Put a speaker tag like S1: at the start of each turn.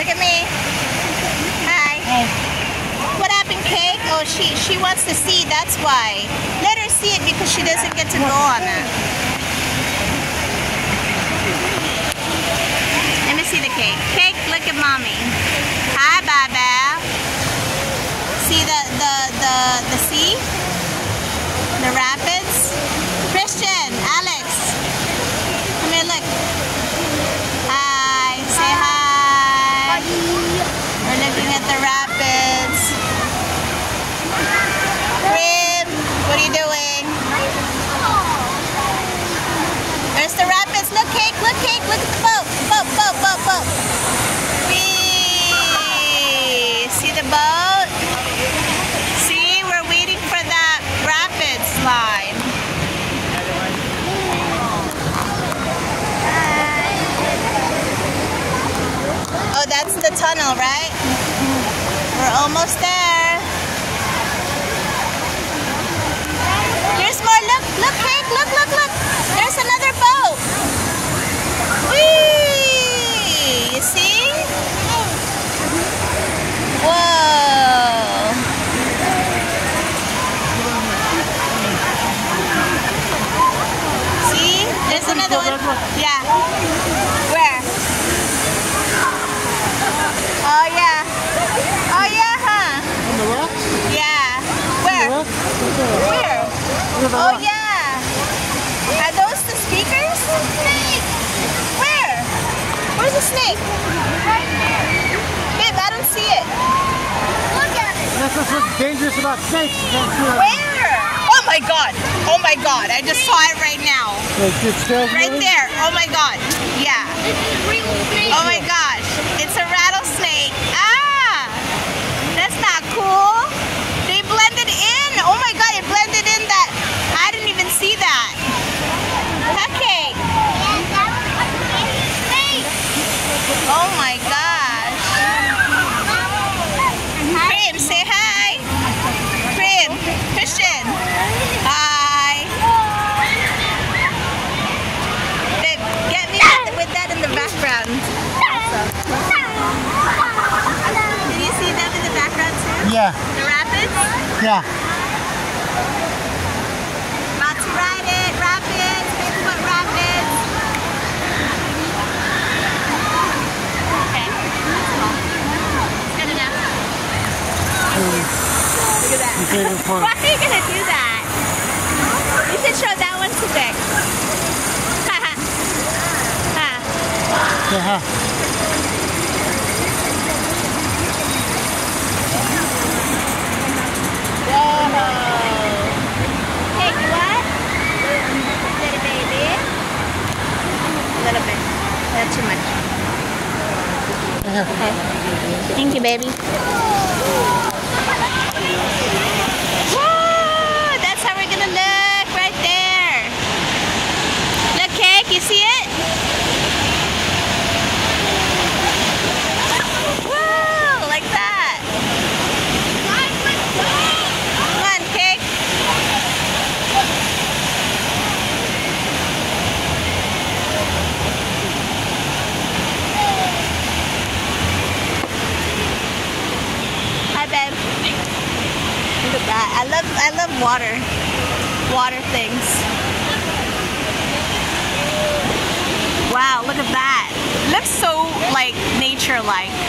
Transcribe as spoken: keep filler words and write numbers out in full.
S1: at me. Hi.
S2: Hey.
S1: What happened, Cake? Oh, she she wants to see. That's why. Let her see it because she doesn't get to go on it. Let me see the cake. Cake, look at mommy. Hi, Baba. See the the the the sea? The rapids? Christian, Alex. Come here, look. Hi, say hi. We're looking at the rapids. Crib, what are you doing? There's the rapids. Look, Cake, look, Cake, look at the boat. Boat, boat, boat, boat. Whee! See the boat? See, we're waiting for that rapid slide. Oh, that's the tunnel, right? We're almost there. There's more. Look, look, Cake, look, look, look. There's another boat. Whee! You see? Whoa! See? There's another one. Yeah. Where? Oh yeah. Oh yeah, huh?
S2: On the rocks?
S1: Yeah. Where?
S2: On the rocks?
S1: Where?
S2: Look at the
S1: Oh
S2: rocks.
S1: yeah. Are those the speakers? Where? Where's the snake? Right there. Babe, I don't see it. Look at it.
S2: That's what's dangerous about snakes. You can't see them.
S1: Where? Oh my god. Oh my god. I just saw it right now.
S2: Like, it scares
S1: Right
S2: me.
S1: there. Oh my god. Yeah.
S3: This is real snake.
S1: Oh my gosh. It's a rattlesnake. Ah! That's not cool. They blended in. Oh my god, it blended in that. I didn't even see that. Okay.
S3: And that was a snake.
S1: Oh my gosh. Prim, say hi. Prim, Christian. Hi. Babe, get me with, with that in the background. Did you see them in the background too?
S2: Yeah,
S1: The rapids?
S2: yeah.
S1: About to ride it. Rapids. Bigfoot rapids. Okay. That's all. It's good enough. Look at that.
S2: Your favorite part.
S1: Why are you gonna do that? You should show that one to Vic. Ha ha.
S2: Yeah.
S1: Hey, you what? Little baby. A little bit. Not too much. Okay. Thank you, baby. Whoa! That's how we're gonna look right there. Look, Cake, you see it? Whoa! Like that. Come on, Cake. Hi, babe. Look at that. I love I love water. Water things. Wow, look at that. Looks so like nature-like.